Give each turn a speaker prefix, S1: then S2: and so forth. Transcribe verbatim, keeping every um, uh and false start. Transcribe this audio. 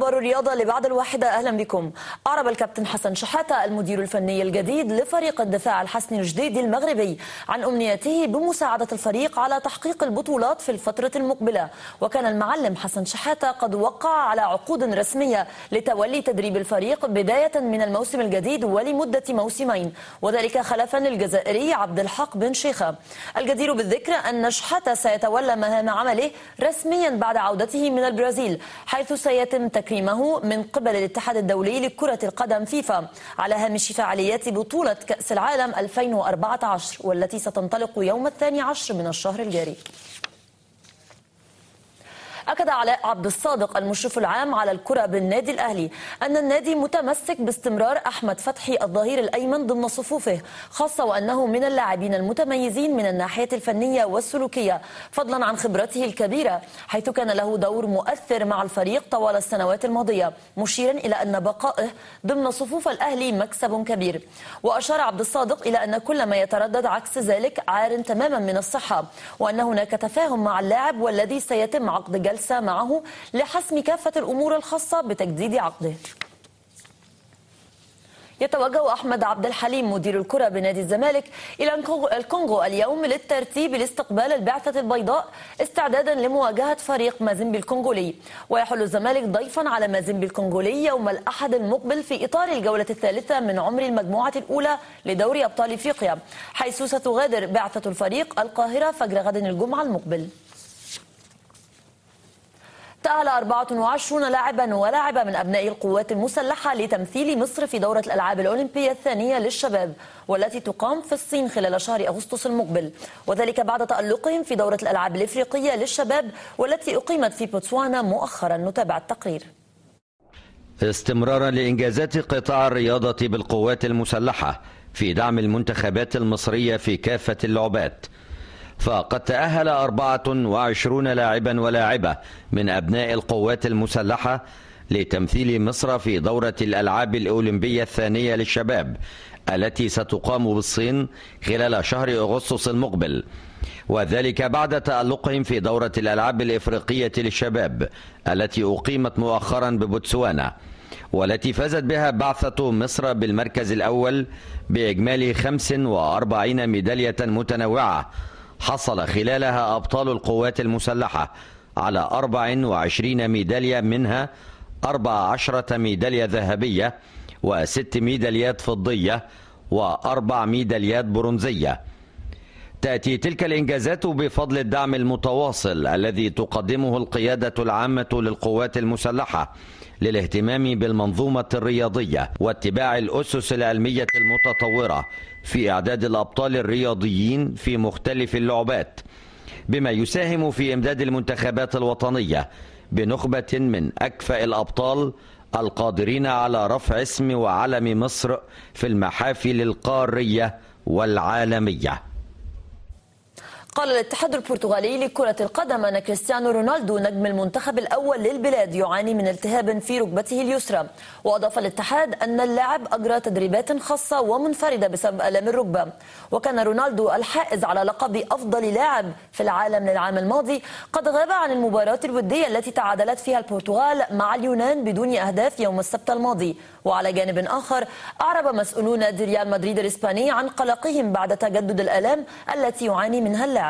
S1: أخبار الرياضة لبعد الواحدة، أهلا بكم. أعرب الكابتن حسن شحاتة المدير الفني الجديد لفريق الدفاع الحسني الجديد المغربي عن أمنيته بمساعدة الفريق على تحقيق البطولات في الفترة المقبلة. وكان المعلم حسن شحاتة قد وقع على عقود رسمية لتولي تدريب الفريق بداية من الموسم الجديد ولمدة موسمين، وذلك خلفا للجزائري عبد الحق بن شيخة. الجدير بالذكر أن شحاتة سيتولى مهام عمله رسميا بعد عودته من البرازيل، حيث سيتم تكريمه من قبل الاتحاد الدولي لكرة القدم فيفا على هامش فعاليات بطولة كأس العالم ألفين وأربعة عشر والتي ستنطلق يوم الثاني عشر من الشهر الجاري. أكد علاء عبد الصادق المشرف العام على الكرة بالنادي الأهلي أن النادي متمسك باستمرار أحمد فتحي الظهير الأيمن ضمن صفوفه، خاصة وأنه من اللاعبين المتميزين من الناحية الفنية والسلوكية، فضلا عن خبرته الكبيرة، حيث كان له دور مؤثر مع الفريق طوال السنوات الماضية، مشيرا إلى أن بقائه ضمن صفوف الأهلي مكسب كبير. وأشار عبد الصادق إلى أن كل ما يتردد عكس ذلك عار تماما من الصحة، وأن هناك تفاهم مع اللاعب والذي سيتم عقد جلسة معه لحسم كافة الأمور الخاصة بتجديد عقده. يتوجه أحمد عبد الحليم مدير الكرة بنادي الزمالك إلى الكونغو اليوم للترتيب لاستقبال البعثة البيضاء استعدادا لمواجهة فريق مازيمبي الكونغولي. ويحل الزمالك ضيفا على مازيمبي الكونغولي يوم الأحد المقبل في إطار الجولة الثالثة من عمر المجموعة الأولى لدوري أبطال إفريقيا، حيث ستغادر بعثة الفريق القاهرة فجر غد الجمعة المقبل. تأهل أربعة وعشرين لاعبا ولاعبة من أبناء القوات المسلحة لتمثيل مصر في دورة الألعاب الأولمبية الثانية للشباب والتي تقام في الصين خلال شهر أغسطس المقبل، وذلك بعد تألقهم في دورة الألعاب الإفريقية للشباب والتي أقيمت في بوتسوانا مؤخرا. نتابع التقرير.
S2: استمرارا لإنجازات قطاع الرياضة بالقوات المسلحة في دعم المنتخبات المصرية في كافة اللعبات، فقد تأهل أربعة وعشرين لاعبا ولاعبة من أبناء القوات المسلحة لتمثيل مصر في دورة الألعاب الأولمبية الثانية للشباب التي ستقام بالصين خلال شهر أغسطس المقبل، وذلك بعد تألقهم في دورة الألعاب الإفريقية للشباب التي أقيمت مؤخرا ببوتسوانا، والتي فازت بها بعثة مصر بالمركز الأول بإجمالي خمس وأربعين ميدالية متنوعة، حصل خلالها أبطال القوات المسلحة على أربع وعشرين ميدالية، منها أربع عشرة ميدالية ذهبية وست ميداليات فضية وأربع ميداليات برونزية. تأتي تلك الإنجازات بفضل الدعم المتواصل الذي تقدمه القيادة العامة للقوات المسلحة للاهتمام بالمنظومة الرياضية واتباع الأسس العلمية المتطورة في إعداد الأبطال الرياضيين في مختلف اللعبات، بما يساهم في إمداد المنتخبات الوطنية بنخبة من أكفأ الأبطال القادرين على رفع اسم وعلم مصر في المحافل القارية والعالمية.
S1: قال الاتحاد البرتغالي لكرة القدم أن كريستيانو رونالدو نجم المنتخب الأول للبلاد يعاني من التهاب في ركبته اليسرى، وأضاف الاتحاد أن اللاعب أجرى تدريبات خاصة ومنفردة بسبب آلام الركبة. وكان رونالدو الحائز على لقب أفضل لاعب في العالم للعام الماضي قد غاب عن المباراة الودية التي تعادلت فيها البرتغال مع اليونان بدون أهداف يوم السبت الماضي. وعلى جانب آخر أعرب مسؤولون نادي ريال مدريد الإسباني عن قلقهم بعد تجدد الآلام التي يعاني منها اللاعب.